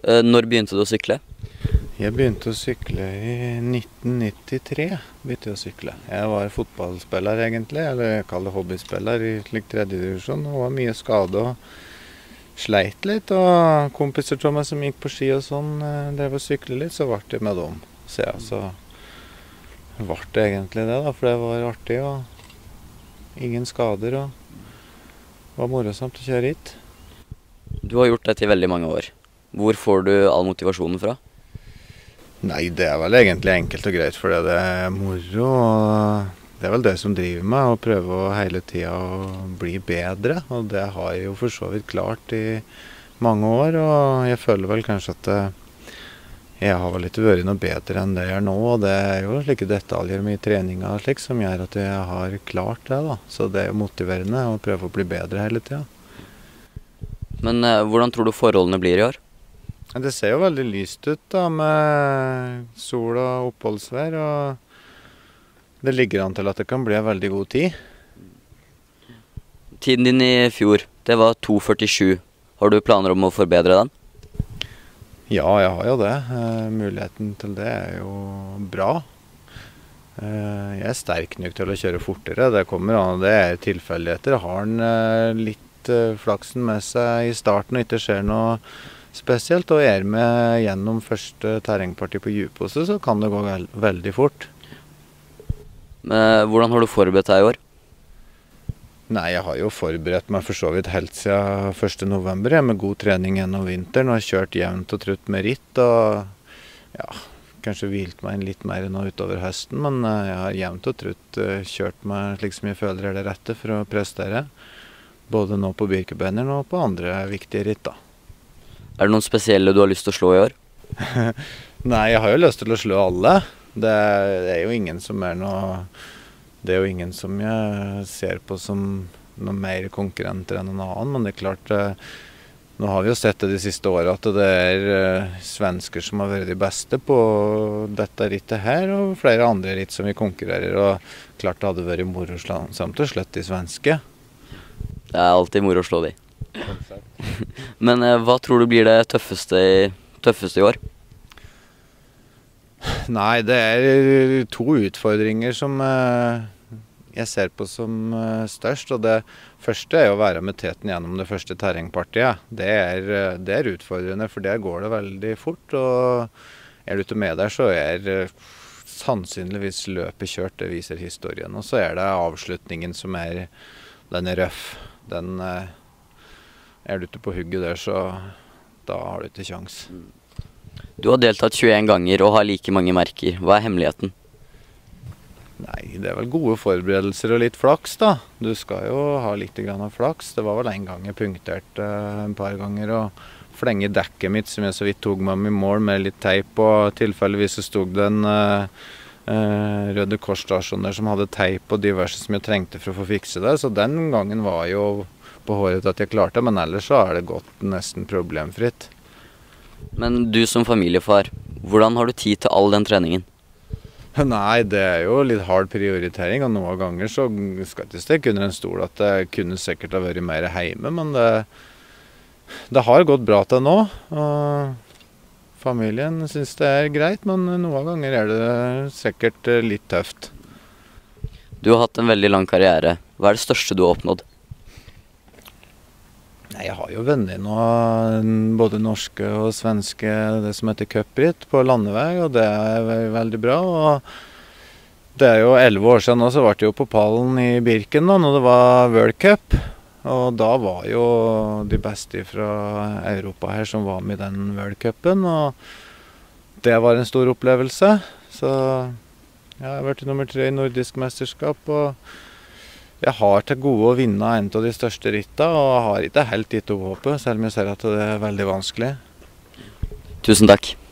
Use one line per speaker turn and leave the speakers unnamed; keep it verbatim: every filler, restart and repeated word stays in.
Eh, Når begynte du å sykle?
Jeg begynte å sykle i nitten nittitre. begynte jeg å sykle. Jeg var fotballspiller egentlig, eller jeg kaller det hobbyspiller i slik tredje divisjon. Og var mye skade og sleit litt. Og kompiser til meg som gikk på ski og sånn, drev og sykle litt, så ble det med dem. Så ja, så ble det egentlig det da, for det var artig og ingen skader og det var morosamt å kjøre hit.
Du har gjort dette i veldig mange år. Hvor får du all motivasjonen fra?
Nei, det er vel egentlig enkelt og greit, for det er moro. Og det er vel det som driver meg, å prøve å hele tida å bli bedre. Og det har jeg jo for så vidt klart i mange år, og jeg føler vel kanskje at jeg har vel ikke vært noe bedre enn det jeg er nå. Og det er jo slike detaljer med treninga og slik som gjør at jeg har klart det, da. Så det er jo motiverende å prøve å bli bedre hele tida.
Men eh, hvordan tror du forholdene blir i år?
Det ser jo veldig lyst ut da, med sol og oppholdsvær, og det ligger an til at det kan bli en veldig god tid.
Tiden din i fjor, det var to førtisju. Har du planer om å forbedre den?
Ja, jeg har jo det. Eh, muligheten til det er jo bra. Eh, jeg er sterk nok til å kjøre fortere. Det kommer an, det er tilfeldigheter. Har en eh, litt eh, flaksen med seg i starten og ikke skjer noe spesielt, og er med gjennom første terrengparti på djupose, så kan det gå vel, veldig fort.
Men, hvordan har du forberedt deg i år?
Nei, jeg har jo forberedt meg for så vidt helt siden første november, jeg, med god trening gjennom vinteren, og har kjørt jevnt og trutt med ritt, og ja, kanskje hvilt meg inn litt mer nå utover høsten, men jeg har jevnt og trutt kjørt meg slik som jeg føler er det rette for å prestere, både nå på Birkebeineren og på andre viktige ritt da.
Er det noen spesielle du har lyst til å slå i år?
Nei, jeg har jo lyst til å slå alle. Det er, det er jo ingen som er noe Det er jo ingen som jeg ser på som noe mer konkurrenter enn en annen, men det er klart, nå har vi jo sett det de siste årene at det er svensker som har vært de beste på dette rittet her, og flere andre ritt som vi konkurrerer, og klart det hadde vært moro samt å slette de svenske.
Det er alltid moro å slå de. Men eh, hva tror du blir det tøffeste i, tøffeste i år?
Nei, det er to utfordringer som eh, jeg ser på som eh, størst. Og det første er å være med teten gjennom det første terrengpartiet. Det er, det er utfordrende, for der går det veldig fort. Og er du ikke med der, så er eh, sannsynligvis løpet kjørt. Det viser historien. Og så er det avslutningen som er den er røff. Den eh, er du ikke på hugget der, så da har du ikke sjans.
Du har deltatt tjueen ganger og har like mange merker. Hva er hemmeligheten?
Nei, det er vel gode forberedelser og litt flaks da. Du skal jo ha litt grann av flaks. Det var vel en gang jeg punkterte uh, en par ganger og flenge dekket mitt som jeg så vidt tog med meg i mål med litt teip, og tilfeldigvis så stod det en uh, uh, Røde Kors-stasjon der som hadde teip og diverse som jeg trengte for å få fikse det. Så den gangen var jo på håret at jeg klarte, men ellers så har det gått nesten problemfritt.
Men du som familiefar, hvordan har du tid til all den treningen?
Nei, det er jo litt hard prioritering, og noen ganger så skal ikke stikke under en stol at det kunne sikkert ha vært mer hjemme, men det, det har gått bra til nå. Og familien synes det er greit, men noen ganger er det sikkert litt tøft.
Du har hatt en veldig lang karriere. Hva er det største du har oppnådd?
Nei, jeg har jo venner nå, både norske og svenske, det som heter cupritt på landevei, og det er veldig bra. Og det er jo elleve år siden nå, så ble det jo på pallen i Birken da, når det var World Cup. Og da var jo de beste fra Europa her som var med i den World Cupen, og det var en stor opplevelse. Så jeg har vært nummer tre i nordisk mesterskap, og jeg har til gode å vinne en av de største rittene, og har ikke helt gitt opp håpet, selv om jeg ser at det er veldig vanskelig.
Tusen takk.